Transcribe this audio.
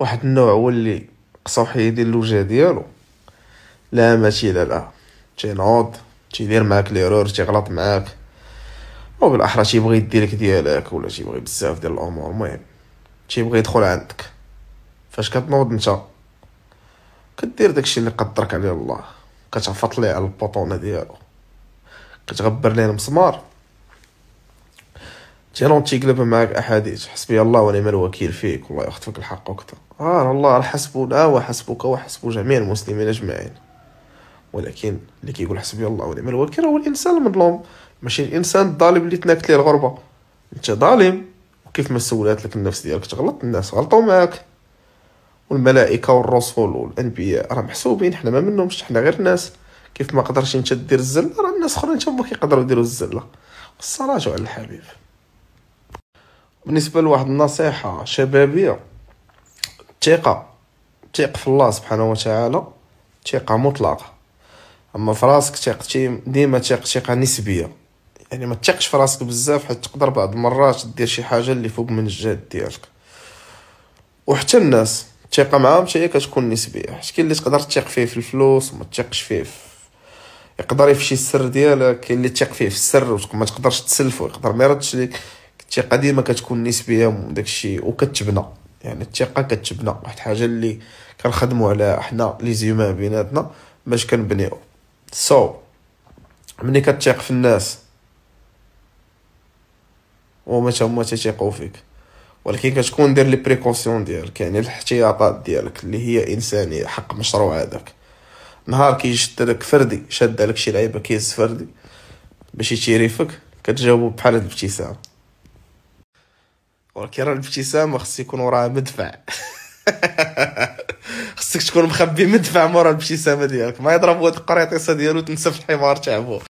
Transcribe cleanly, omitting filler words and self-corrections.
واحد النوع هو اللي قصوح يدير الوجه ديالو، لا ماشي لا تينوض تيدير معاك ليرور، تيغلط معاك، او بالاحرى تيبغي يديلك ديالك، ولا تيبغي بزاف ديال الامور. المهم تيبغي يدخل عندك. فاش كتنوض انت كدير داكشي اللي قدرك عليه الله، كتعفط ليه على البطونه ديالو، كتغبر ليه المسمار، تينوض تيقلب معاك احاديث حسبي الله ونعم الوكيل فيك، والله يخطفك الحق وقتها. الله حسبنا وحسبك وحسب جميع المسلمين اجمعين. ولكن اللي كيقول حسبي الله ونعم الوكيل هو الانسان المظلوم، ماشي الانسان الظالم اللي تناكت ليه الغربه. انت ظالم، وكيف ما سولات لك النفس ديالك تغلط، الناس غلطوا معاك، والملائكه والرسل والانبياء راه محسوبين، حنا ما منهمش، حنا غير ناس. كيف ما قدرش انت دير الزله، راه الناس اخرين تما كيقدروا يديروا الزله. الصلاه على الحبيب. بالنسبه لواحد النصيحه شبابيه، ثق في الله سبحانه وتعالى، ثقه مطلقه. اما في راسك ثقتي ديما ثقه نسبيه، يعني ما تثقش في راسك بزاف، حيت تقدر بعض المرات دير شي حاجه اللي فوق من الجهد ديالك. وحتى الناس الثقه معاهم حتى هي كتكون نسبيه، حيت كاين اللي تقدر تثق فيه في الفلوس وما تثقش فيه يقدر يفشي السر ديالك، كاين اللي تثق فيه في السر وما تقدرش تسلفه، يقدر ما يردش ليك. الثقه ديما كتكون نسبيه وداكشي، وكتبنى، يعني الثقه كتبنى، واحد الحاجه اللي كنخدموا عليها حنا لي زيومان بيناتنا باش كنبنيو. ملي كتثق في الناس وما هما تيثقوا فيك، ولكن كتكون دير لي بريكوسيون ديالك، يعني الاحتياطات ديالك اللي هي انسانيه، حق مشروع هذاك. نهار كيشد لك فردي، شاد لك شي لعيبه كيز فردي باش يتيريفك، كتجاوبو بحال هاد الابتسام. ولكن راه الابتسام خص يكون وراها مدفع. خصك تكون مخبي مدفع مورا الابتسامه ديالك، ما يضرب واد القريطيسه ديالو تنسى في الحمار تعبو.